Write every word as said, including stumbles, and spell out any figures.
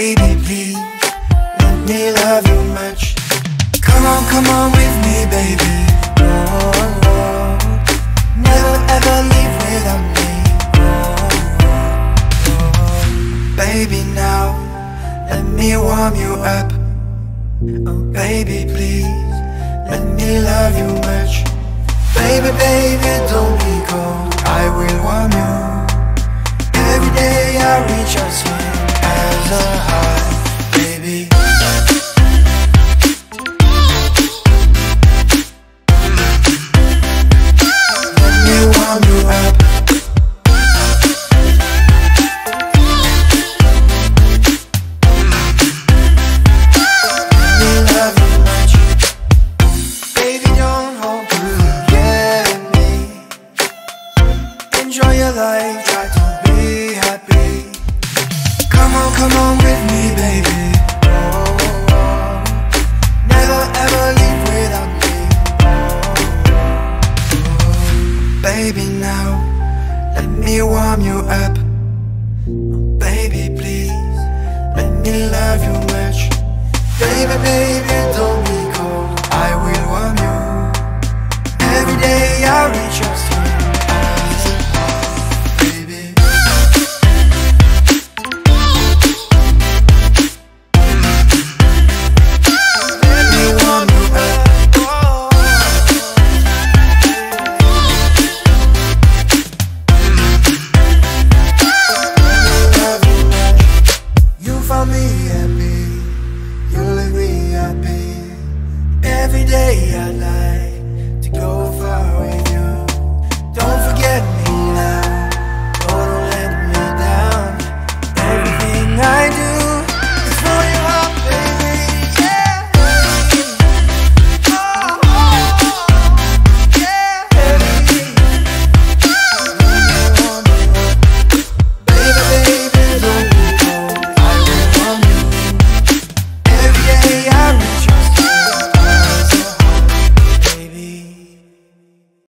baby, please let me love you much. Come on, come on with me, baby. Oh, oh, oh. Never ever leave without me. Oh, oh, oh. Baby, now let me warm you up. Oh, baby, please let me love you much. Baby, baby, don't be cold, I will warm you. Every day I reach out swing as a high, baby. Let me warm you up. Let me love you much. Baby, don't hold back, get me. Enjoy your life, try to be happy. Come on, come on with me, baby. Oh, oh, oh. Never ever leave without me. Oh, oh, oh. Baby, now let me warm you up. Oh, baby, please let me love you much. Baby, baby, don't be cold, I will warm you. Every day I reach out to you as a heart, baby. Let me warm you up. Let me love you much. You found me happy, you leave me happy. Every day I lie.